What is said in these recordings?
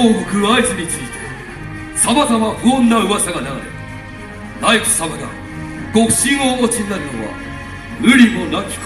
東国会津についてさまざま不穏な噂が流れ、内府様がご不審をお持ちになるのは無理もなきこと。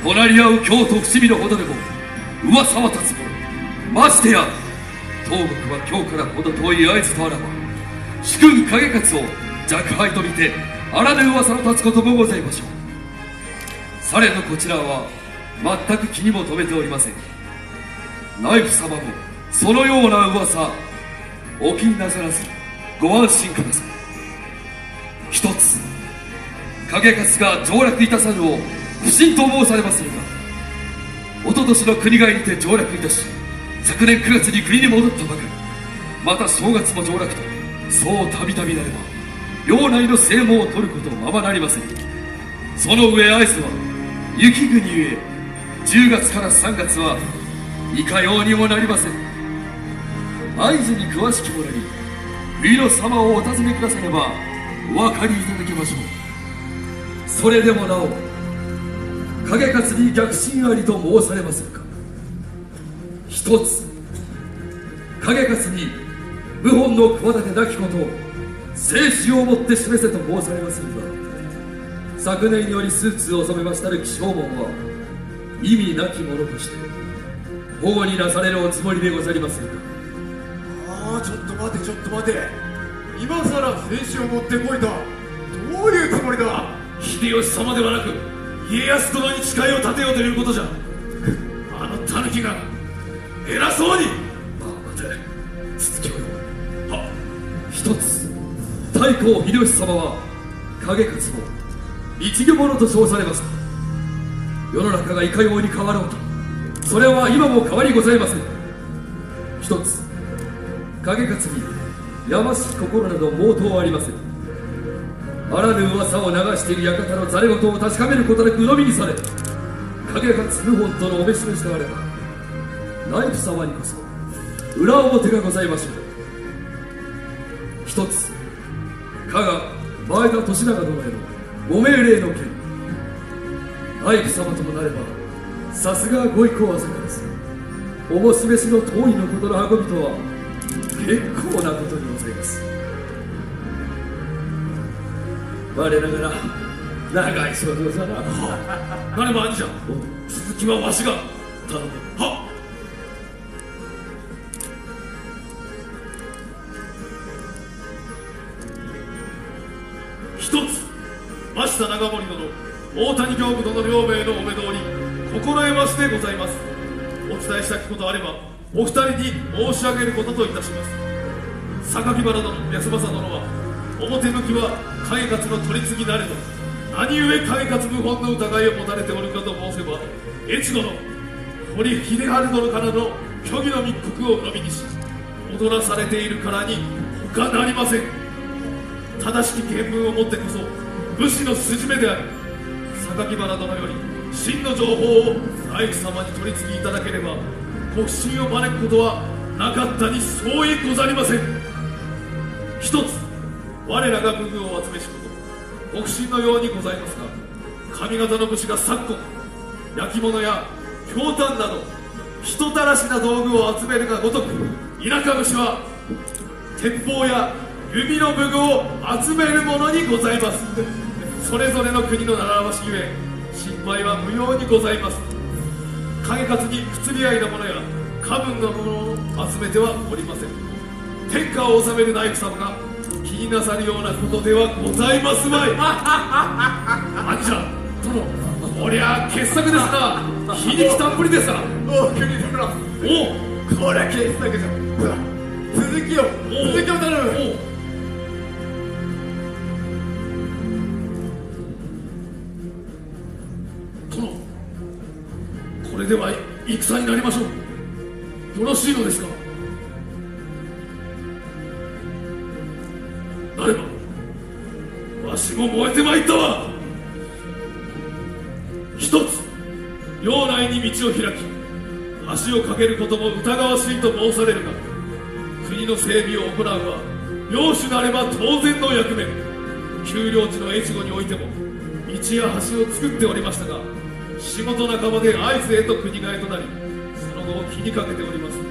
隣り合う京都伏見のほどでも噂は立つもの。ましてや東国は京からほど遠い会津とあらば、主君景勝を若輩と見てあらぬ噂の立つこともございましょう。されどこちらは全く気にも留めておりません。内府様もそのような噂お気になさらずご安心ください。一つ、景勝が上洛いたさぬを不審と申されまするが、一昨年の国替えにて上洛いたし、昨年9月に国に戻ったばかり、また正月も上洛と、そうたびたびなれば領内の正門を取ることままなりません。その上会津は雪国ゆえ、10月から3月はいかようにもなりません。会津に詳しき者に冬の様をお尋ねくださればお分かりいただけましょう。それでもなお景勝に逆進ありと申されまするか。一つ、景勝に謀反の企てなきことを生死をもって示せと申されまするが、昨年よりスーツを染めましたる起請文は意味なきものとして保護になされるおつもりでござりまするか。 ちょっと待てちょっと待て、今さら生死を持ってこいとどういうつもりだ。 秀吉様ではなく家康殿に誓いを立てようということじゃ。あの狸が偉そうに。待て、続きを。一つ、太閤秀吉様は景勝を一魚者と称されました。世の中がいかように変わろうとそれは今も変わりございません。一つ、景勝にやましき心など毛頭ありません。あらぬ噂を流している館のざれ言を確かめることなく鵜呑みにされ、景勝謀反とのお召し召しとあれば内府様にこそ裏表がございましょう。一つ、加賀前田利長殿へのご命令の件、内府様ともなればさすがご意向あさからず、おもすべしの通りのことの運びとは結構なことにございます。我ながら長い仕事だな。なれば兄者、続きはわしが頼む。はっ。一つ、増田長森殿、大谷刑部殿両名のお目通り心得ましてございます。お伝えしたきことあればお二人に申し上げることといたします。榊原殿、安政殿は表向きは景勝の取り次ぎなれど、何故景勝謀反の疑いを持たれておるかと申せば、越後の堀秀治殿からの虚偽の密告を鵜呑みにし踊らされているからに他なりません。正しき見聞をもってこそ武士の筋目である。榊原殿より真の情報を内府様に取り次ぎいただければご不審を招くことはなかったに相違ござりません。一つ、我らが武具を集めしことご不審のようにございますが、上方の武士が昨今焼き物やひょうたんなど人たらしな道具を集めるがごとく、田舎武士は鉄砲や弓の武具を集めるものにございます。それぞれの国の習わしゆえ心配は無用にございます。景勝に不釣り合いのものや過分なものを集めてはおりません。天下を治める内府様が気になさるようなことではございますまい。兄者殿、こりゃ傑作ですな。皮肉たっぷりですな。 お国殿、おこりゃ傑作じゃ。続きを頼む。 これでは戦になりましょう。よろしいのですか。なればわしも燃えてまいったわ。一つ、領内に道を開き足をかけることも疑わしいと申されるが、国の整備を行うは領主なれば当然の役目。丘陵地の越後においても道や橋を作っておりましたが、仕事半ばで会津へと国替えとなり、その後を気にかけております。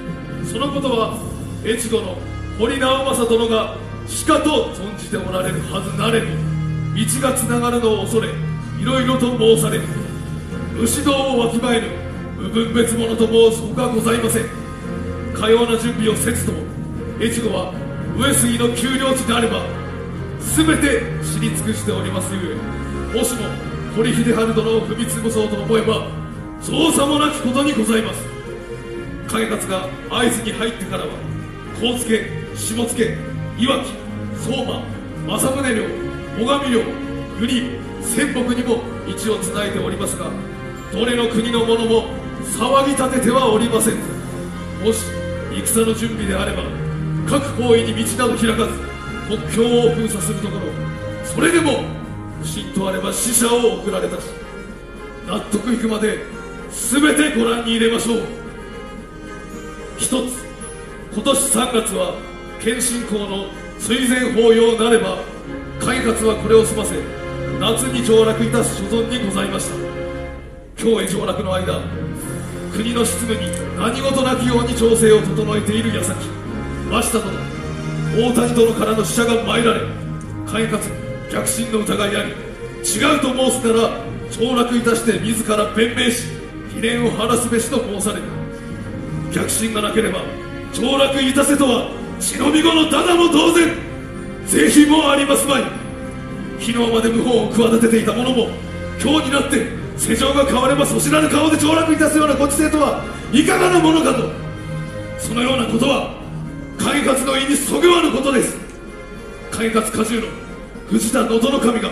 そのことは越後の堀直政殿がしかと存じておられるはずなれど、道がつながるのを恐れいろいろと申される。武士道をわきまえぬ無分別物と申すほかございません。かような準備をせずとも越後は上杉の丘陵地であれば全て知り尽くしておりますゆえ、もしも堀秀治殿を踏み潰そうと思えば造作もなきことにございます。景勝が会津に入ってからは上野、下野、いわき、相馬、政宗領、最上領、由利、仙北にも位置をつないでおりますが、どれの国の者も騒ぎ立ててはおりません。もし戦の準備であれば各方位に道など開かず国境を封鎖するところ、それでも不審とあれば死者を送られたし、納得いくまで全てご覧に入れましょう。一つ、今年3月は謙信公の追善法要なれば、景勝はこれを済ませ夏に上洛いたす所存にございました。京へ上洛の間、国の執務に何事なきように調整を整えている矢先、鷲田殿、大谷殿からの使者が参られ、景勝逆進の疑いあり、違うと申すなら上洛いたして自ら弁明し疑念を晴らすべしと申される。逆進がなければ上洛いたせとは忍び子のダダも同然、是非もありますまい。昨日まで謀反を企てていた者も今日になって世情が変わればそ知らぬ顔で上洛いたすようなご知性とはいかがなものかと。そのようなことは景勝の意にそぐわぬことです。景勝家中の藤田能登守が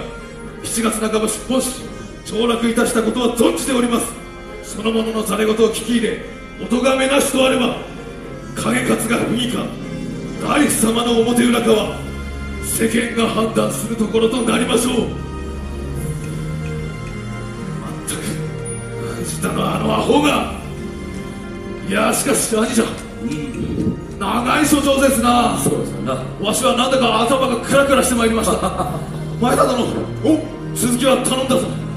7月半ば出奔し上洛いたしたことは存じております。その者のざれ言を聞き入れお咎めなしとあれば、景勝が不義か大工様の表裏かは世間が判断するところとなりましょう。まったく藤田のあのアホが。いやしかし兄者、長い所長ですな。 そうですな。 わしはなんだか頭がクラクラしてまいりました。前田殿、お続きは頼んだぞ。